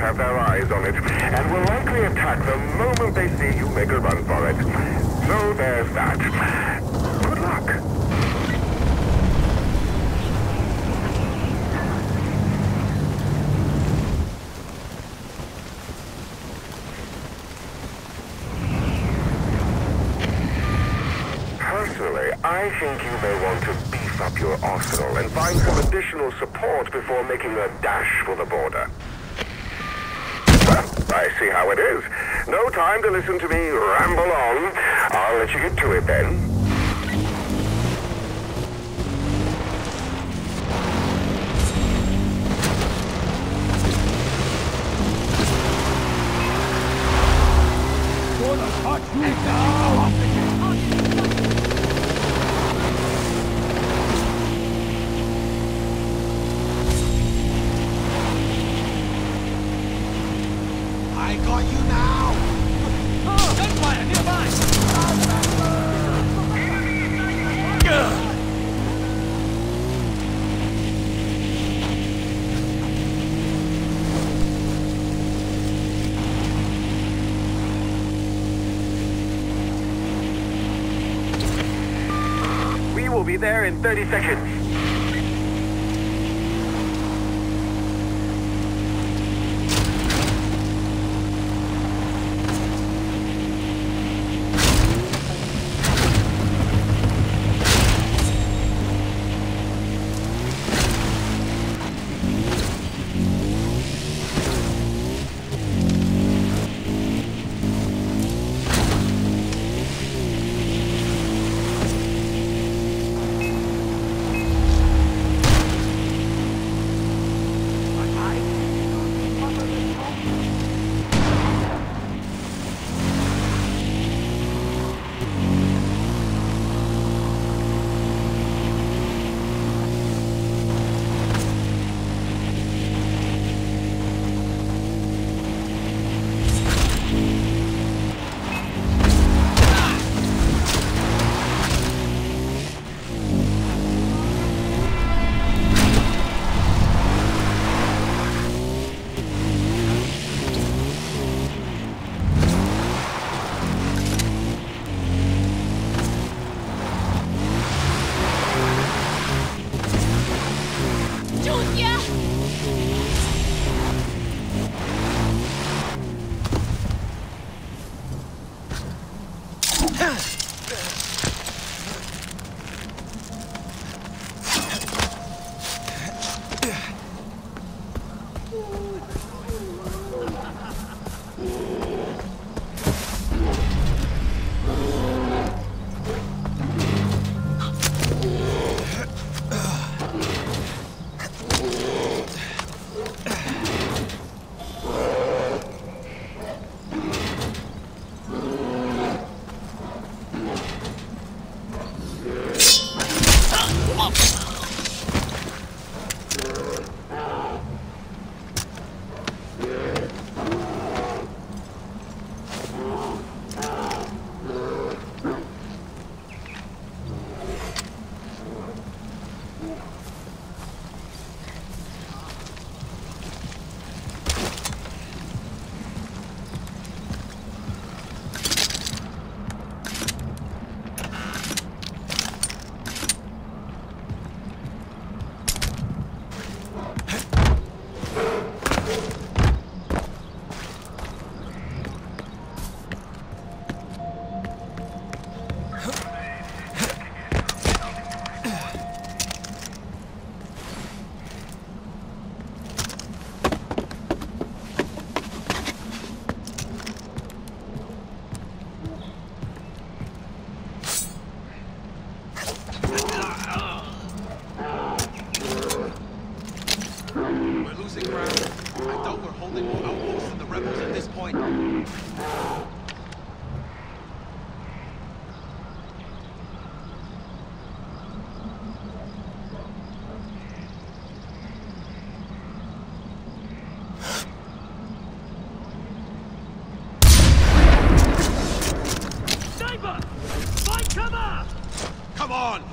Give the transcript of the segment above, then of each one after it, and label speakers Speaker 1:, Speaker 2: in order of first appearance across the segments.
Speaker 1: have their eyes on it, and will likely attack the moment they see you make a run for it. So there's that. Good luck. Personally, I think you may want to beef up your arsenal and find some additional support before making a dash for the border. Well, I see how it is. No time to listen to me ramble on. I'll let you get to it then.
Speaker 2: Gonna touch me now!
Speaker 3: I got you now!
Speaker 2: Oh, gunfire nearby!
Speaker 1: We will be there in 30 seconds.
Speaker 3: Come on!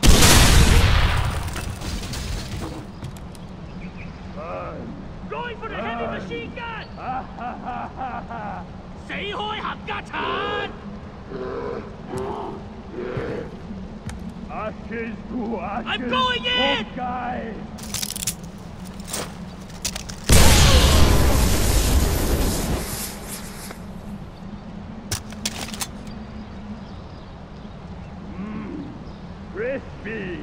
Speaker 2: Going for the heavy machine gun! 死開冚家鏟！
Speaker 4: Ashes to ashes.
Speaker 2: I'm going in!
Speaker 4: Guy. Crispy.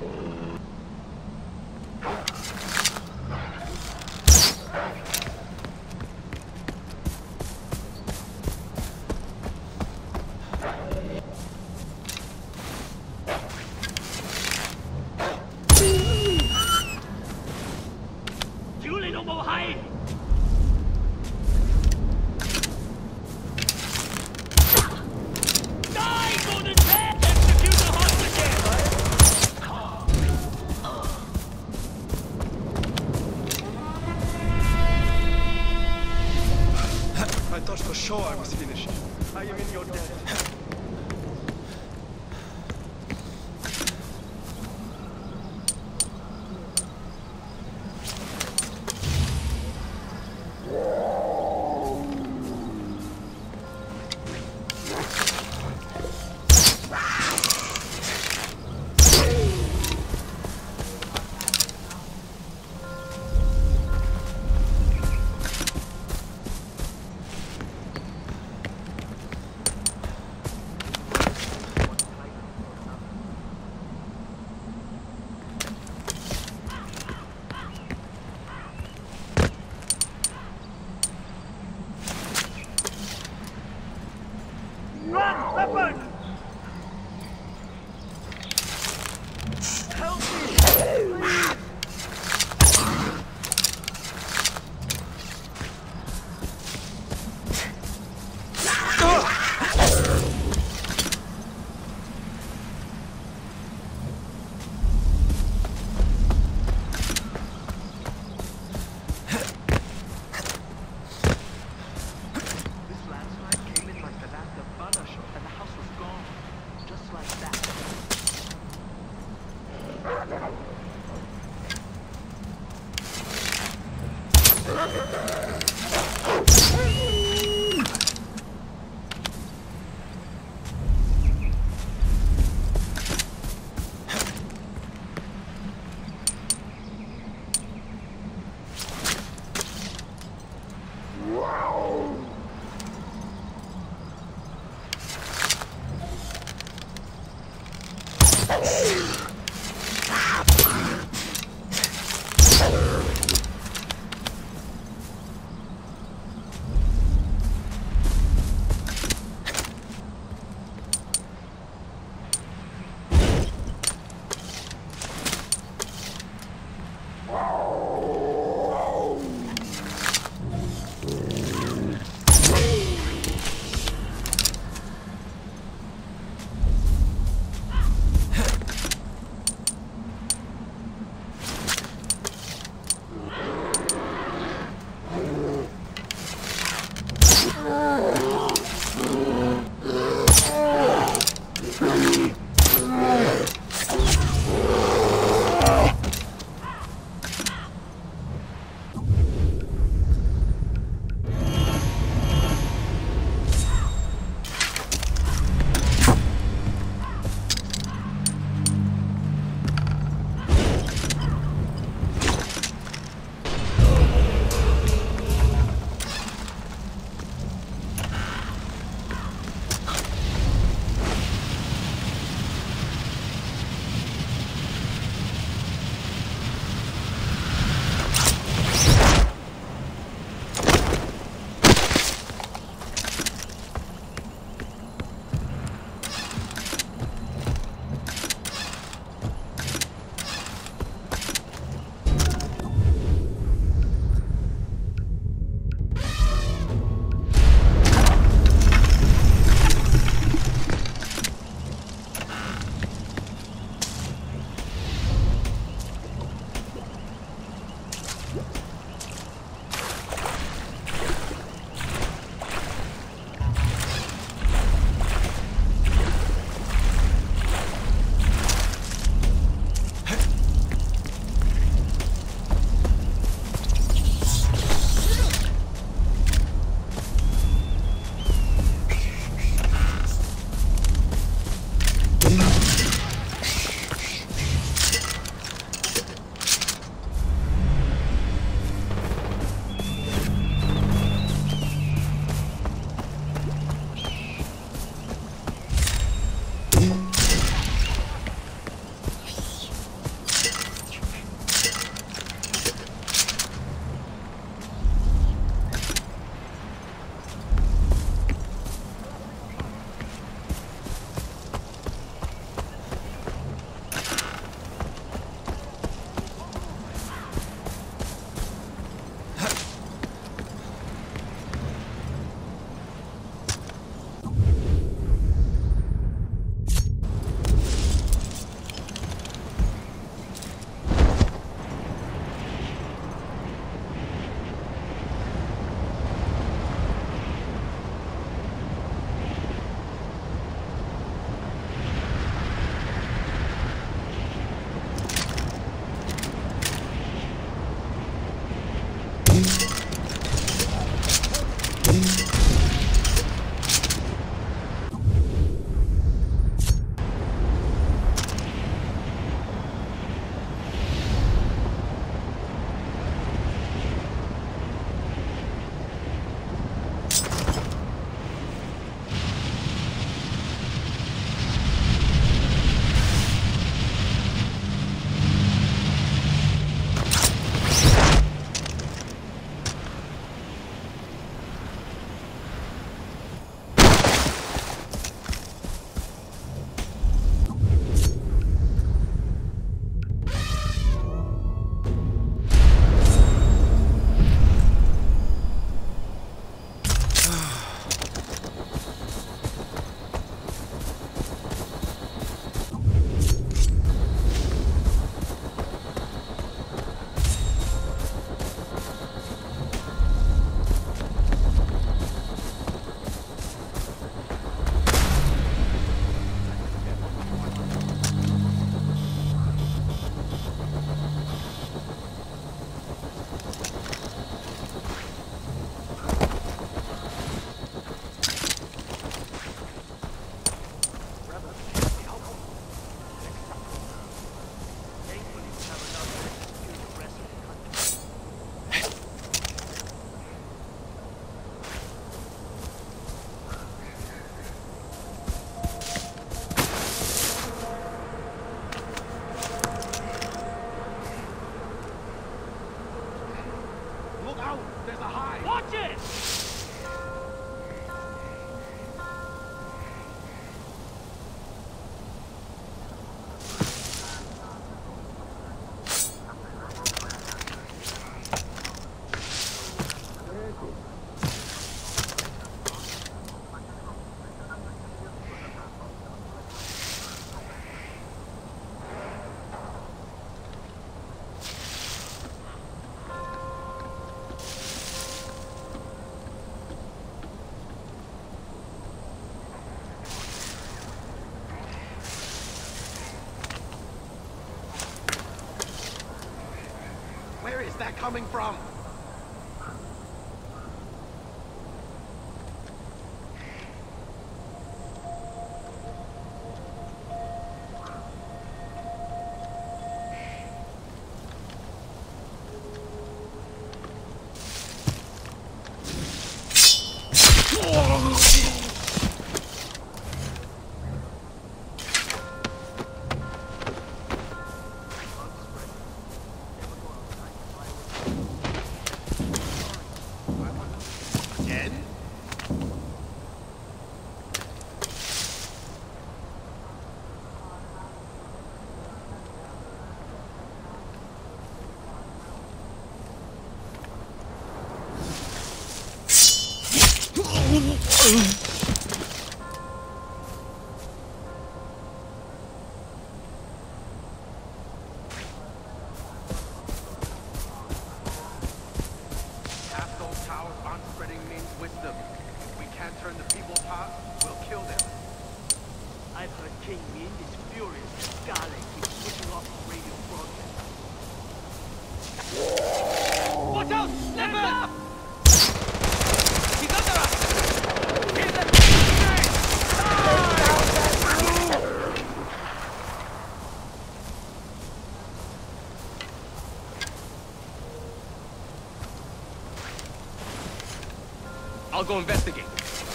Speaker 2: 屌你老母閪！Die, golden head! Execute the hostage!
Speaker 3: I thought for sure I was finished. I am in your debt.
Speaker 2: Run, leopard! Help me!
Speaker 3: that coming from?
Speaker 5: Half those towers aren't spreading means wisdom. If we can't turn the people's hearts, we'll kill them.
Speaker 2: I've heard King Min is furious that Garlic keeps switching off his radio broadcast. Watch out! Sniper! He's under us! Here's the I'll go investigate.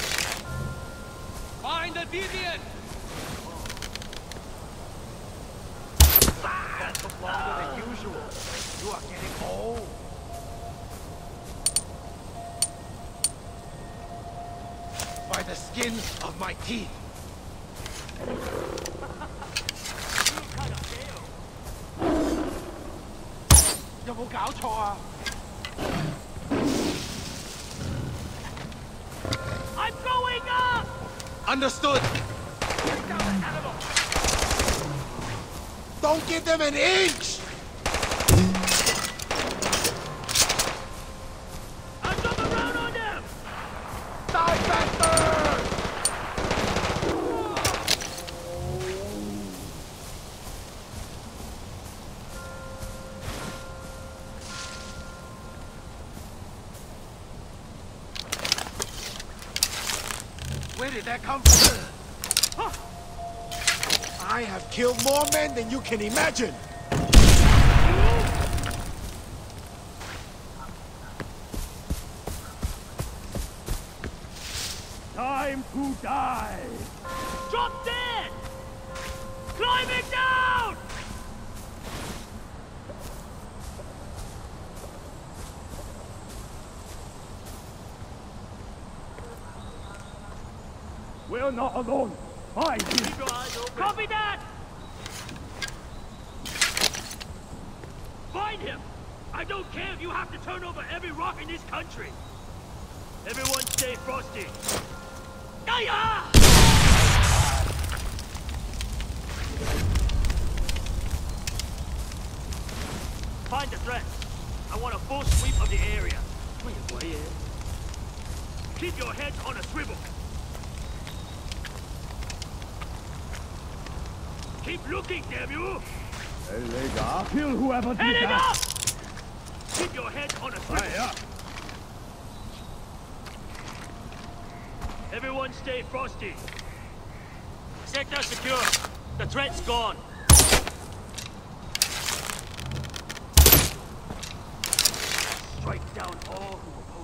Speaker 2: Find the deviant!
Speaker 5: That took longer than usual. You are getting old. By the skin of my teeth. 有冇搞錯啊？
Speaker 2: I'm going up!
Speaker 5: Understood.
Speaker 2: Take down the animal!
Speaker 5: Don't give them an inch!
Speaker 2: I'll jump around on them!
Speaker 5: Die faster! Where did that come from? I have killed more men than you can imagine!
Speaker 4: Time to die!
Speaker 2: Drop dead! Climbing down!
Speaker 4: We're not alone. Find him.
Speaker 2: Keep your eyes open. Copy that! Find him! I don't care if you have to turn over every rock in this country. Everyone stay frosty. Hiya! Find the threat. I want a full sweep of the area. Keep your heads on a swivel. Keep looking, damn you!
Speaker 4: Kill whoever did
Speaker 2: Heading
Speaker 4: that.
Speaker 2: up! Keep your heads on a swivel.
Speaker 4: Fire.
Speaker 2: Everyone stay frosty. Sector secure. The threat's gone. Strike down all who